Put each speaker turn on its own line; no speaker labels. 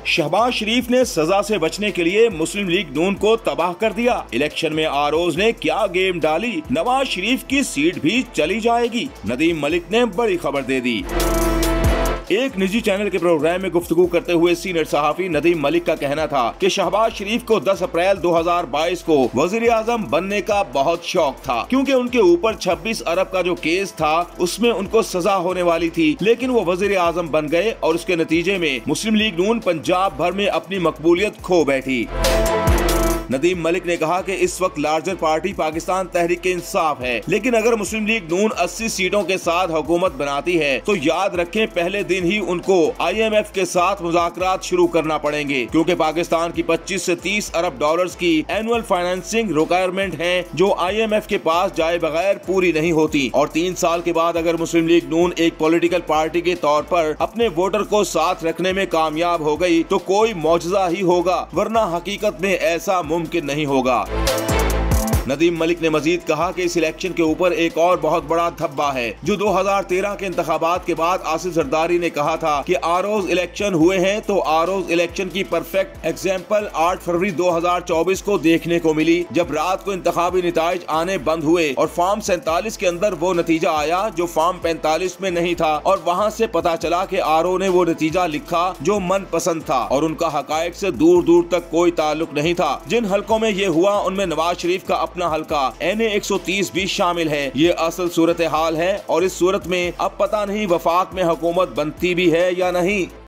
शहबाज शरीफ ने सजा से बचने के लिए मुस्लिम लीग नून को तबाह कर दिया। इलेक्शन में आरोज ने क्या गेम डाली, नवाज शरीफ की सीट भी चली जाएगी। नदीम मलिक ने बड़ी खबर दे दी। एक निजी चैनल के प्रोग्राम में गुफ्तगू करते हुए सीनियर सहाफी नदीम मलिक का कहना था कि शहबाज शरीफ को 10 अप्रैल 2022 को वजीर आजम बनने का बहुत शौक था, क्योंकि उनके ऊपर 26 अरब का जो केस था उसमें उनको सजा होने वाली थी, लेकिन वो वजीर आजम बन गए और उसके नतीजे में मुस्लिम लीग नून पंजाब भर में अपनी मकबूलियत खो बैठी। नदीम मलिक ने कहा कि इस वक्त लार्जर पार्टी पाकिस्तान तहरीक इंसाफ है, लेकिन अगर मुस्लिम लीग नून 80 सीटों के साथ हुकूमत बनाती है तो याद रखें पहले दिन ही उनको IMF के साथ मुज़ाकरात शुरू करना पड़ेंगे, क्योंकि पाकिस्तान की 25 से 30 अरब डॉलर्स की एनुअल फाइनेंसिंग रिक्वायरमेंट है जो IMF के पास जाए बगैर पूरी नहीं होती। और 3 साल के बाद अगर मुस्लिम लीग नून एक पॉलिटिकल पार्टी के तौर पर अपने वोटर को साथ रखने में कामयाब हो गई तो कोई मौजज़ा ही होगा, वरना हकीकत में ऐसा मुमकिन नहीं होगा। नदीम मलिक ने मजीद कहा कि इस इलेक्शन के ऊपर एक और बहुत बड़ा धब्बा है जो 2013 के इंतखाबात के बाद आसिफ जरदारी ने कहा था कि आरोज इलेक्शन हुए हैं, तो आरोज इलेक्शन की परफेक्ट एग्जाम्पल 8 फरवरी 2024 को देखने को मिली, जब रात को इंतखाबी नताइज आने बंद हुए और फॉर्म 47 के अंदर वो नतीजा आया जो फॉर्म 45 में नहीं था, और वहाँ से पता चला कि आरओ ने वो नतीजा लिखा जो मन पसंद था और उनका हकायक से दूर दूर तक कोई ताल्लुक नहीं था। जिन हलकों में ये हुआ उनमें नवाज शरीफ का अपना हल्का NA 130 भी शामिल है। ये असल सूरत हाल है और इस सूरत में अब पता नहीं वफाक में हुकूमत बनती भी है या नहीं।